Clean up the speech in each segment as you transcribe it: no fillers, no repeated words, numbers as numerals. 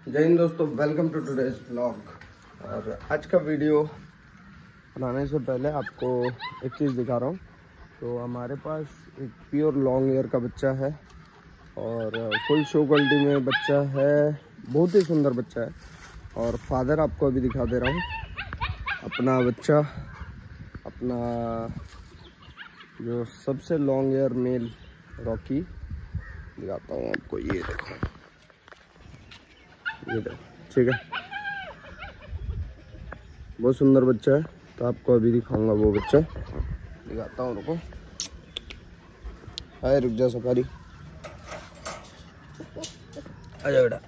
जय हिंद दोस्तों, welcome to today's vlog. और आज का वीडियो बनाने से पहले आपको एक चीज़ दिखा रहा हूँ। तो हमारे पास एक प्योर लॉन्ग ईयर का बच्चा है और फुल शो क्वालिटी में बच्चा है, बहुत ही सुंदर बच्चा है। और फादर आपको अभी दिखा दे रहा हूँ अपना बच्चा, अपना जो सबसे लॉन्ग ईयर मेल रॉकी दिखाता हूँ आपको। ये देखो, ये देखो, ठीक है, बहुत सुंदर बच्चा है। तो आपको अभी दिखाऊंगा वो बच्चा, दिखाता हूँ। रुको, हाय, रुक जा सफारी, आजा बेटा।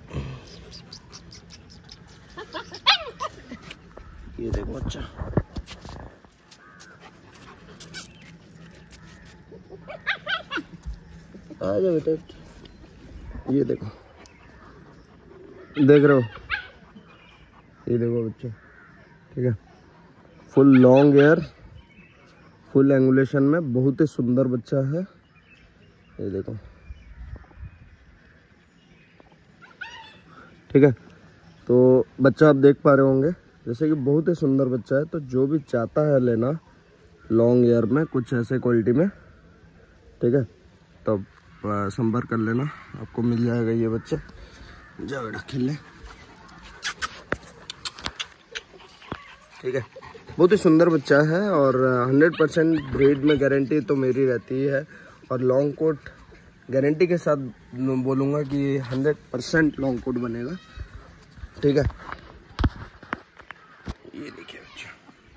ये देखो बच्चा, आजा बेटा। ये देखो, देख रहे हो, ये देखो बच्चा, ठीक है, full long air, full angulation में, बहुत ही सुंदर बच्चा है। ये देखो, ठीक है। तो बच्चा आप देख पा रहे होंगे, जैसे कि बहुत ही सुंदर बच्चा है। तो जो भी चाहता है लेना लॉन्ग एयर में कुछ ऐसे क्वालिटी में, ठीक है, तो संपर्क कर लेना, आपको मिल जाएगा ये बच्चा। जा बेटा, खेल ले, ठीक है। बहुत ही सुंदर बच्चा है और 100% ब्रीड में गारंटी तो मेरी रहती है। और लॉन्ग कोट गारंटी के साथ बोलूँगा कि 100% लॉन्ग कोट बनेगा, ठीक है। ये देखिए बच्चा,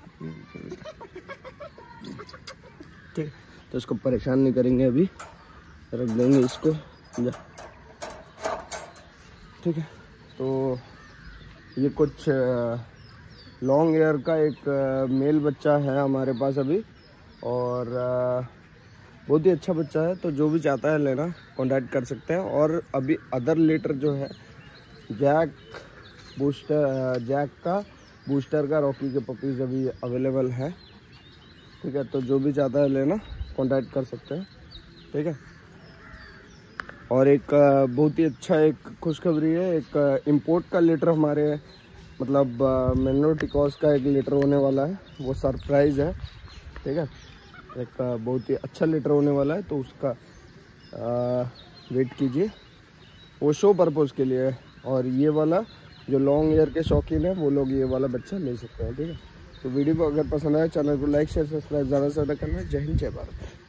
ठीक है। तो इसको परेशान नहीं करेंगे, अभी रख देंगे इसको, जा, ठीक है। तो ये कुछ लॉन्ग एयर का एक मेल बच्चा है हमारे पास अभी, और बहुत ही अच्छा बच्चा है। तो जो भी चाहता है लेना कांटेक्ट कर सकते हैं। और अभी अदर लीटर जो है जैक का बूस्टर का रॉकी के पपीज़ अभी अवेलेबल है, ठीक है। तो जो भी चाहता है लेना कांटेक्ट कर सकते हैं, ठीक है। और एक बहुत ही अच्छा एक खुशखबरी है, एक इंपोर्ट का लीटर हमारे मतलब मैग्नेटिकॉस का एक लीटर होने वाला है, वो सरप्राइज़ है, ठीक है। एक बहुत ही अच्छा लीटर होने वाला है, तो उसका वेट कीजिए, वो शो पर्पज़ के लिए है। और ये वाला जो लॉन्ग ईयर के शौकीन है वो लोग ये वाला बच्चा ले सकते हैं, ठीक है। तो वीडियो को अगर पसंद आए, चैनल को लाइक शेयर सब्सक्राइब ज़्यादा से ज़्यादा करना। जय हिंद, जय भारत।